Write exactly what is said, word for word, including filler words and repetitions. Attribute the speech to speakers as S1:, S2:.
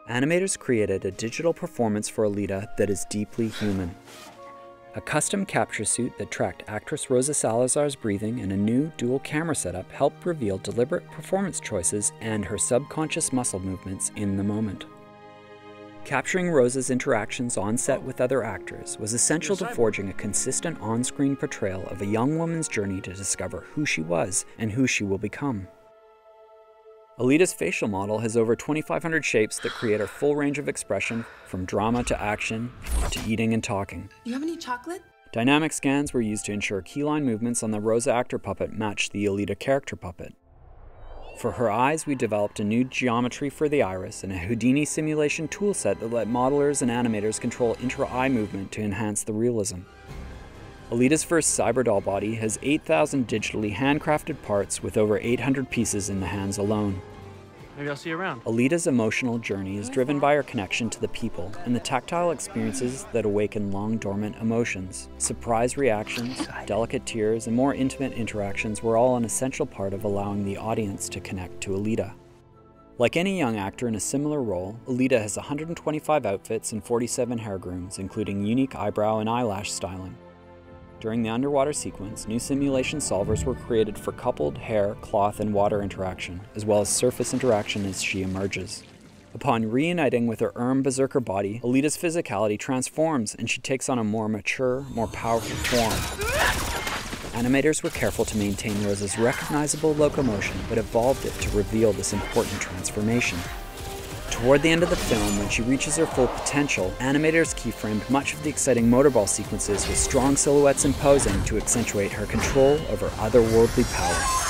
S1: Animators created a digital performance for Alita that is deeply human. A custom capture suit that tracked actress Rosa Salazar's breathing and a new dual camera setup helped reveal deliberate performance choices and her subconscious muscle movements in the moment. Capturing Rosa's interactions on set with other actors was essential to forging a consistent on-screen portrayal of a young woman's journey to discover who she was and who she will become. Alita's facial model has over twenty-five hundred shapes that create her full range of expression, from drama to action, to eating and talking.
S2: You have any chocolate?
S1: Dynamic scans were used to ensure keyline movements on the Rosa actor puppet matched the Alita character puppet. For her eyes, we developed a new geometry for the iris and a Houdini simulation toolset that let modelers and animators control intra-eye movement to enhance the realism. Alita's first Cyberdoll body has eight thousand digitally handcrafted parts with over eight hundred pieces in the hands alone.
S3: Maybe I'll see you around.
S1: Alita's emotional journey is driven by her connection to the people and the tactile experiences that awaken long-dormant emotions. Surprise reactions, delicate tears, and more intimate interactions were all an essential part of allowing the audience to connect to Alita. Like any young actor in a similar role, Alita has one hundred twenty-five outfits and forty-seven hair grooms, including unique eyebrow and eyelash styling. During the underwater sequence, new simulation solvers were created for coupled hair, cloth, and water interaction, as well as surface interaction as she emerges. Upon reuniting with her Erm Berserker body, Alita's physicality transforms and she takes on a more mature, more powerful form. Animators were careful to maintain Rosa's recognizable locomotion, but evolved it to reveal this important transformation. Toward the end of the film, when she reaches her full potential, animators keyframed much of the exciting motorball sequences with strong silhouettes and posing to accentuate her control over otherworldly power.